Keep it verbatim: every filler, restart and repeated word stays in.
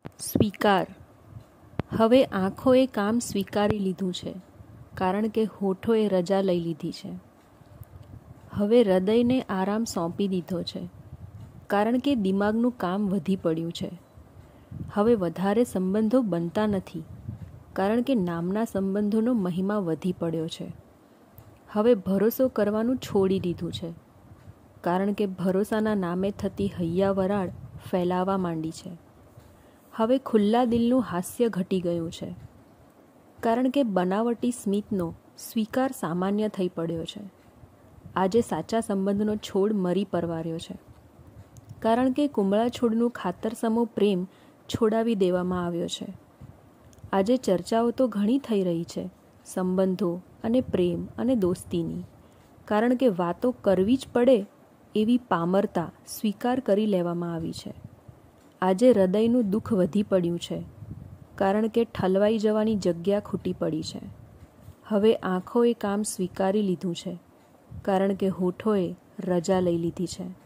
સ્વીકાર. હવે આંખોએ કામ સ્વીકારી લીધું છે, કારણ કે હોઠોએ રજા લઈ લીધી છે. હવે હૃદયને આરામ સોંપી દીધો છે, કારણ કે દિમાગનું કામ વધી પડ્યું છે. હવે વધારે સંબંધો બનતા નથી, કારણ કે નામના સંબંધોનો મહિમા વધી પડ્યો છે. હવે ભરોસો કરવાનું છોડી દીધું છે, કારણ કે ભરોસાના નામે થતી હૈયાવરાળ ફેલાવા માંડી છે. હવે ખુલ્લા દિલનું હાસ્ય ઘટી ગયું છે, કારણ કે બનાવટી સ્મિતનો સ્વીકાર સામાન્ય થઈ પડ્યો છે. આજે સાચા સંબંધનો છોડ મરી પરવાર્યો છે, કારણ કે કુમળા છોડનું ખાતર સમો પ્રેમ છોડાવી દેવામાં આવ્યો છે. આજે ચર્ચાઓ તો ઘણી થઈ રહી છે સંબંધો અને પ્રેમ અને દોસ્તીની, કારણ કે વાતો કરવી જ પડે એવી પામરતા સ્વીકાર કરી લેવામાં આવી છે. આજે હૃદયનું દુઃખ વધી પડ્યું છે, કારણ કે ઠલવાઈ જવાની જગ્યા ખૂટી પડી છે. હવે આંખોએ કામ સ્વીકારી લીધું છે, કારણ કે હોઠોએ રજા લઈ લીધી છે.